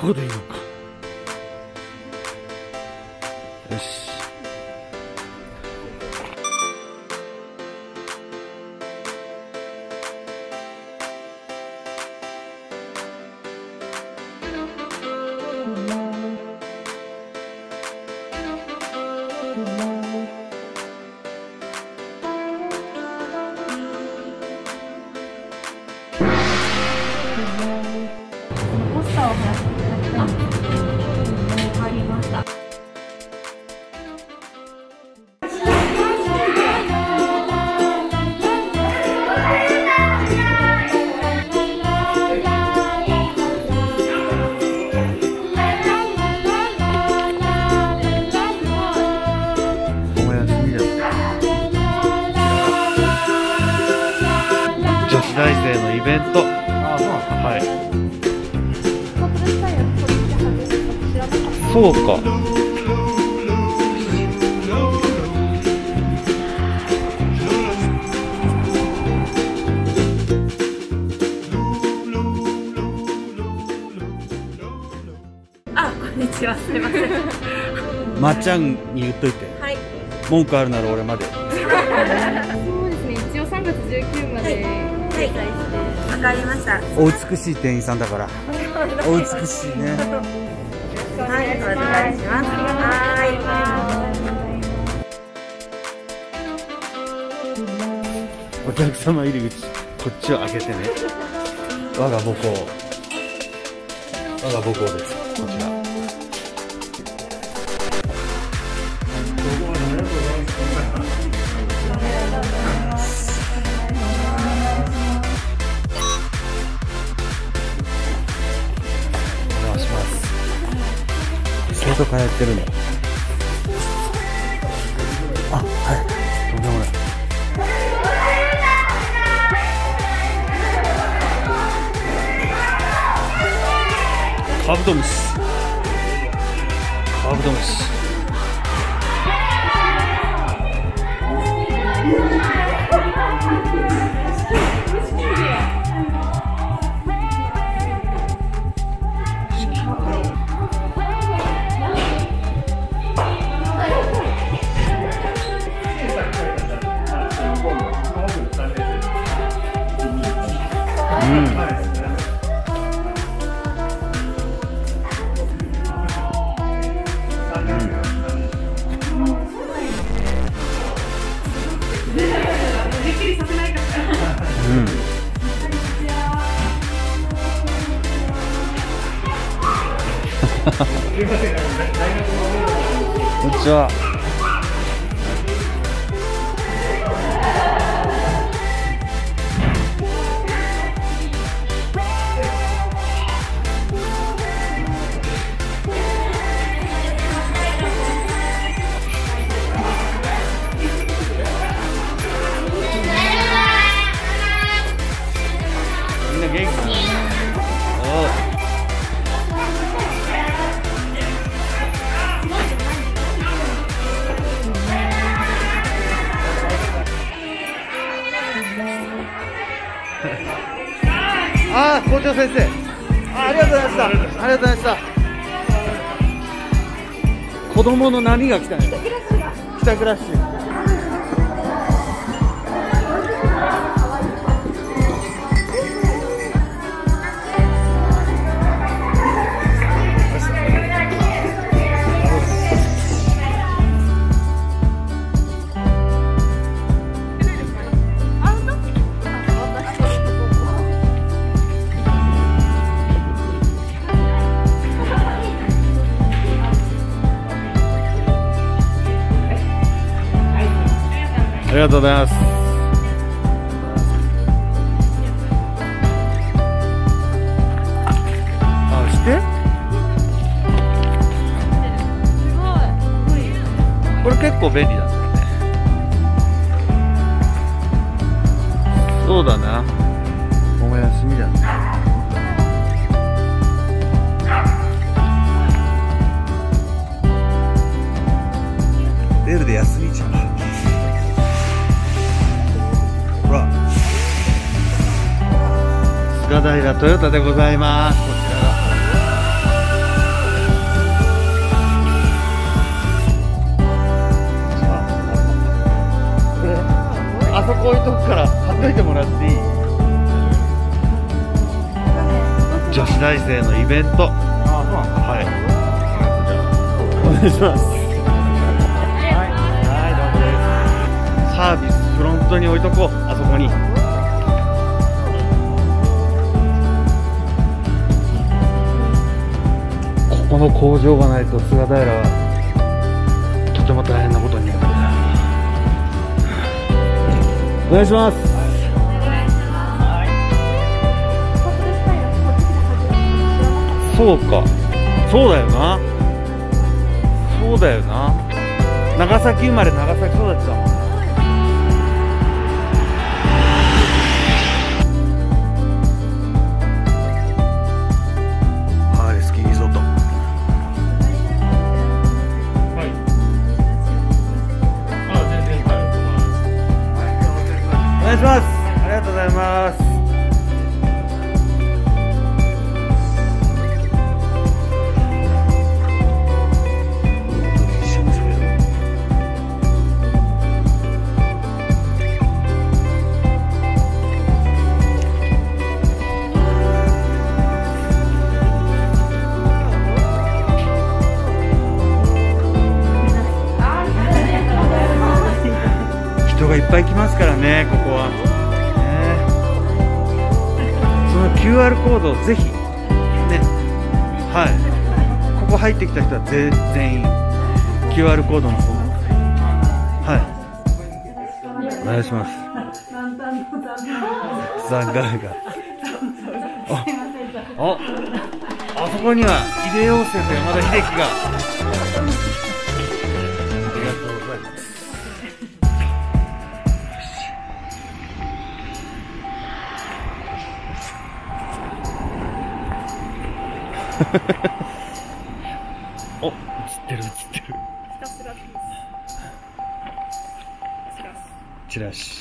ここでいいのか。よし。 ポスターを貼らせていただきたいんですけど、わかりました。 お休みだ。女子大生のイベント。ああ、そうなんですか。はい。そうか。 あ、こんにちは。すみません。 まっちゃんに言っといて。 はい。 文句あるなら俺まで。 そうですね。一応3月19まで開催して。わかりました。 お美しい店員さんだから。お美しいね。 はい、お願いします。はい。 お客様入り口、こっちを開けてね。我が母校。我が母校です。こちら。お邪魔します。生徒会やってるの。あ、はい。とんでもない。カブトムシ。カブトムシ。こんにちは。みんな元気だね。おう。ああ、校長先生。ありがとうございました。ありがとうございました。子供の波が来たね。帰宅ラッシュ。ありがとうございます。あ、してすごい。 これ結構便利だね。そうだな。お前休みだね。出るで休みじゃん。ほら、菅平トヨタでございます。こちらがかっていい？女子大生のイベント。はい。お願いします。はい、どうもです。サービスフロントに置いとこう、あそこに。ここの工場がないと菅平はとても大変なことになる。お願いします。そうか、そうだよな、そうだよな。長崎生まれ長崎育ちだもん。ハーレースキーリゾート。はい。あ、全然はい。お願いします。ありがとうございます。人がいっぱい来ますからね、ここは。その QR コードをぜひね、はい、ここ入ってきた人は全員 QR コードの方、はい、お願いします。ザンガーがあそこには井出陽生と山田秀樹が。ありがとうございます。お、映ってる映ってる。チラシ。